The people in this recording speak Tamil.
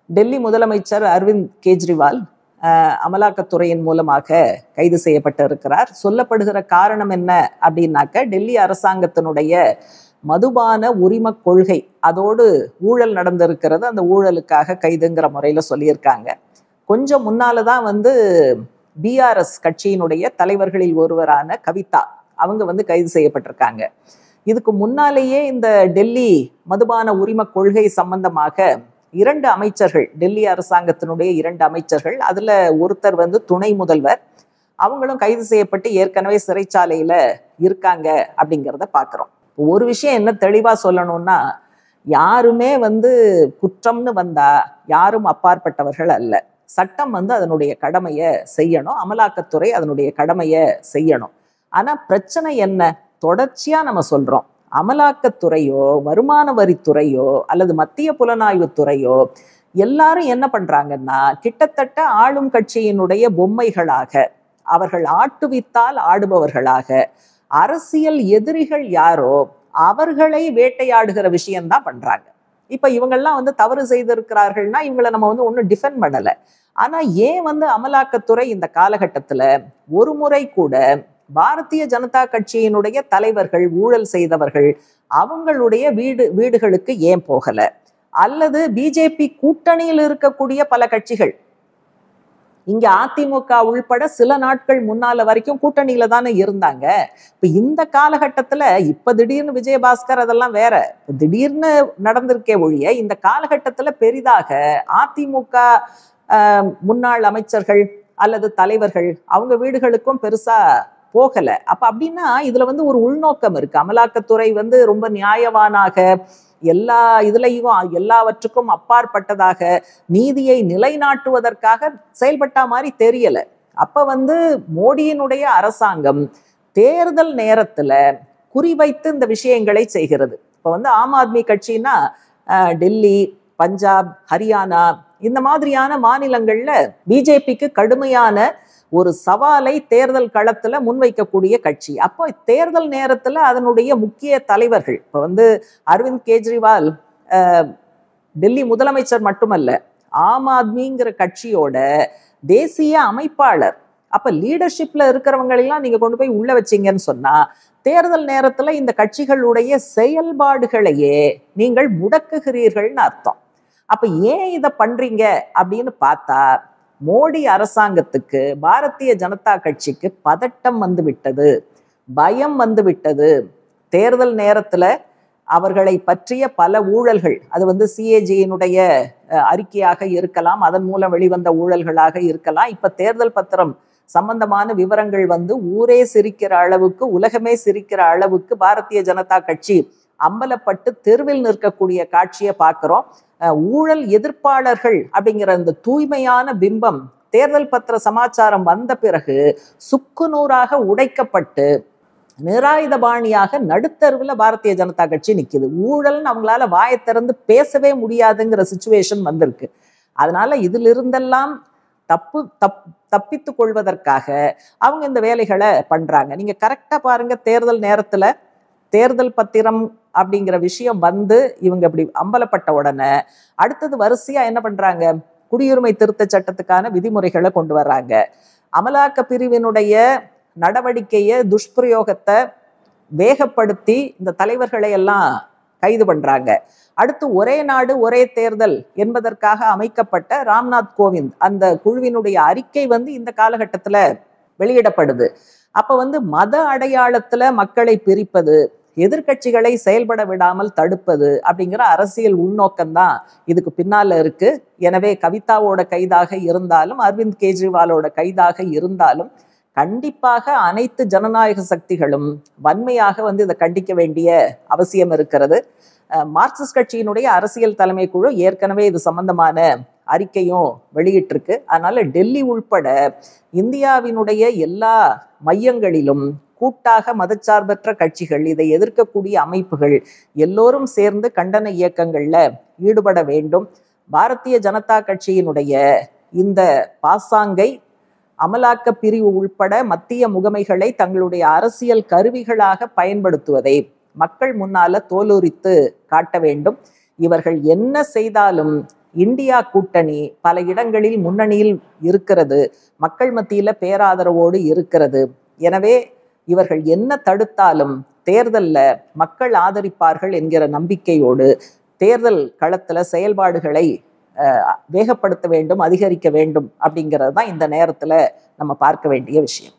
டெல்லி முதலமைச்சர் அரவிந்த் கெஜ்ரிவால் அமலாக்கத்துறையின் மூலமாக கைது செய்யப்பட்டிருக்கிறார். சொல்லப்படுகிற காரணம் என்ன அப்படின்னாக்க, டெல்லி அரசாங்கத்தினுடைய மதுபான உரிம கொள்கை அதோடு ஊழல் நடந்திருக்கிறது, அந்த ஊழலுக்காக கைதுங்கிற முறையில் சொல்லியிருக்காங்க. கொஞ்சம் முன்னால்தான் பிஆர்எஸ் கட்சியினுடைய தலைவர்களில் ஒருவரான கவிதா அவங்க கைது செய்யப்பட்டிருக்காங்க. இதுக்கு முன்னாலேயே இந்த டெல்லி மதுபான உரிம கொள்கை சம்பந்தமாக 2 அமைச்சர்கள், டெல்லி அரசாங்கத்தினுடைய 2 அமைச்சர்கள், அதுல ஒருத்தர் துணை முதல்வர், அவங்களும் கைது செய்யப்பட்டு ஏற்கனவே சிறைச்சாலையில இருக்காங்க அப்படிங்கிறத பார்க்குறோம். ஒரு விஷயம் என்ன தெளிவா சொல்லணும்னா, யாருமே குற்றம்னு வந்தா யாரும் அப்பாற்பட்டவர்கள் அல்ல. சட்டம் அதனுடைய கடமையை செய்யணும், அமலாக்கத்துறை அதனுடைய கடமையை செய்யணும். ஆனா பிரச்சனை என்ன, தொடர்ச்சியா நம்ம சொல்றோம், அமலாக்கத்துறையோ வருமான வரித்துறையோ அல்லது மத்திய புலனாய்வு துறையோ எல்லாரும் என்ன பண்றாங்கன்னா, கிட்டத்தட்ட ஆளும் கட்சியினுடைய பொம்மைகளாக, அவர்கள் ஆட்டுவித்தால் ஆடுபவர்களாக, அரசியல் எதிரிகள் யாரோ அவர்களை வேட்டையாடுகிற விஷயம்தான் பண்றாங்க. இப்ப இவங்கெல்லாம் தவறு செய்திருக்கிறார்கள்னா இவங்களை நம்ம ஒன்றும் டிஃபெண்ட் பண்ணல. ஆனா ஏன் அமலாக்கத்துறை இந்த காலகட்டத்துல ஒரு முறை கூட பாரதிய ஜனதா கட்சியினுடைய தலைவர்கள், ஊழல் செய்தவர்கள், அவங்களுடைய வீடுகளுக்கு ஏன் போகல? அல்லது பிஜேபி கூட்டணியில் இருக்கக்கூடிய பல கட்சிகள், இங்க அதிமுக உள்பட சில நாட்கள் முன்னால வரைக்கும் கூட்டணியில தானே இருந்தாங்க. இப்ப இந்த காலகட்டத்துல இப்ப திடீர்னு விஜயபாஸ்கர் அதெல்லாம் வேற, திடீர்னு நடந்திருக்கே ஒழிய இந்த காலகட்டத்துல பெரிதாக அதிமுக முன்னாள் அமைச்சர்கள் அல்லது தலைவர்கள் அவங்க வீடுகளுக்கும் பெருசா போகல. அப்ப அப்படின்னா இதுல ஒரு உள்நோக்கம் இருக்கு. அமலாக்கத்துறை ரொம்ப நியாயவானாக, எல்லா இதுலையும் எல்லாவற்றுக்கும் அப்பாற்பட்டதாக, நீதியை நிலைநாட்டுவதற்காக செயல்பட்ட மாதிரி தெரியல. அப்ப மோடியினுடைய அரசாங்கம் தேர்தல் நேரத்துல குறிவைத்து இந்த விஷயங்களை செய்கிறது. இப்ப ஆம் ஆத்மி கட்சின்னா டெல்லி, பஞ்சாப், ஹரியானா இந்த மாதிரியான மாநிலங்கள்ல பிஜேபிக்கு கடுமையான ஒரு சவாலை தேர்தல் களத்துல முன்வைக்கக்கூடிய கட்சி. அப்போ தேர்தல் நேரத்துல அதனுடைய முக்கிய தலைவர்கள், இப்ப அரவிந்த் கெஜ்ரிவால் டெல்லி முதலமைச்சர் மட்டுமல்ல, ஆம் ஆத்மிங்கிற கட்சியோட தேசிய அமைப்பாளர். அப்ப லீடர்ஷிப்ல இருக்கிறவங்களெல்லாம் நீங்க கொண்டு போய் உள்ள வச்சீங்கன்னு சொன்னா தேர்தல் நேரத்துல இந்த கட்சிகளுடைய செயல்பாடுகளையே நீங்கள் முடக்குகிறீர்கள்னு அர்த்தம். அப்ப ஏன் இதை பண்றீங்க அப்படின்னு பார்த்தா, மோடி அரசாங்கத்துக்கு, பாரதிய ஜனதா கட்சிக்கு பதட்டம் விட்டது, பயம் விட்டது. தேர்தல் நேரத்துல அவர்களை பற்றிய பல ஊழல்கள், அது சிஏஜியினுடைய அறிக்கையாக இருக்கலாம், அதன் மூலம் வெளிவந்த ஊழல்களாக இருக்கலாம், இப்ப தேர்தல் பத்திரம் சம்பந்தமான விவரங்கள் ஊரே சிரிக்கிற அளவுக்கு, உலகமே சிரிக்கிற அளவுக்கு பாரதிய ஜனதா கட்சி அம்பலப்பட்டு தெருவில் நிற்கக்கூடிய காட்சியை பார்க்கிறோம். ஊழல் எதிர்ப்பாளர்கள் அப்படிங்கிற இந்த தூய்மையான பிம்பம் தேர்தல் பத்திர சமாச்சாரம் வந்த பிறகு சுக்குநூறாக உடைக்கப்பட்டு நிராயுதபாணியாக நடுத்தருவில் பாரதிய ஜனதா கட்சி நிக்குது. ஊழல்னு அவங்களால வாயை திறந்து பேசவே முடியாதுங்கிற சிச்சுவேஷன் வந்திருக்கு. அதனால இதிலிருந்தெல்லாம் தப்பித்து கொள்வதற்காக அவங்க இந்த வேலைகளை பண்றாங்க. நீங்க கரெக்டா பாருங்க, தேர்தல் நேரத்துல தேர்தல் பத்திரம் அப்படிங்கிற விஷயம் இவங்க இப்படி அம்பலப்பட்ட உடனே அடுத்தது வரிசையா என்ன பண்றாங்க, குடியுரிமை திருத்த சட்டத்துக்கான விதிமுறைகளை கொண்டு வர்றாங்க. அமலாக்க பிரிவினுடைய நடவடிக்கையை, துஷ்பிரயோகத்தை வேகப்படுத்தி இந்த தலைவர்களை எல்லாம் கைது பண்றாங்க. அடுத்து ஒரே நாடு ஒரே தேர்தல் என்பதற்காக அமைக்கப்பட்ட ராம்நாத் கோவிந்த் அந்த குழுவினுடைய அறிக்கை இந்த காலகட்டத்துல வெளியிடப்படுது. அப்ப மத அடையாளத்துல மக்களை பிரிப்பது, எதிர்கட்சிகளை செயல்பட விடாமல் தடுப்பது அப்படிங்கிற அரசியல் உள்நோக்கம்தான் இதுக்கு பின்னால இருக்கு. எனவே கவிதாவோட கைதாக இருந்தாலும், அரவிந்த் கெஜ்ரிவாலோட கைதாக இருந்தாலும் கண்டிப்பாக அனைத்து ஜனநாயக சக்திகளும் வன்மையாக இதை கண்டிக்க வேண்டிய அவசியம் இருக்கிறது. மார்க்சிஸ்ட் கட்சியினுடைய அரசியல் தலைமை குழு ஏற்கனவே இது சம்பந்தமான அறிக்கையும் வெளியிட்டிருக்கு. அதனால டெல்லி உள்பட இந்தியாவினுடைய எல்லா மையங்களிலும் கூட்டாக மதச்சார்பற்ற கட்சிகள், இதை எதிர்க்கக்கூடிய அமைப்புகள் எல்லோரும் சேர்ந்து கண்டன இயக்கங்கள்ல ஈடுபட வேண்டும். பாரதிய ஜனதா கட்சியினுடைய இந்த பாசாங்கை அமலாக்க பிரிவு உள்பட மத்திய முகமைகளை தங்களுடைய அரசியல் கருவிகளாக பயன்படுத்துவதை மக்கள் முன்னால தோலுரித்து காட்ட வேண்டும். இவர்கள் என்ன செய்தாலும் இந்தியா கூட்டணி பல இடங்களில் முன்னணியில் இருக்கிறது, மக்கள் மத்தியில பேராதரவோடு இருக்கிறது. எனவே இவர்கள் என்ன தடுத்தாலும் தேர்தல்ல மக்கள் ஆதரிப்பார்கள் என்கிற நம்பிக்கையோடு தேர்தல் களத்துல செயல்பாடுகளை வேகப்படுத்த வேண்டும், அதிகரிக்க வேண்டும் அப்படிங்கிறது தான் இந்த நேரத்துல நம்ம பார்க்க வேண்டிய விஷயம்.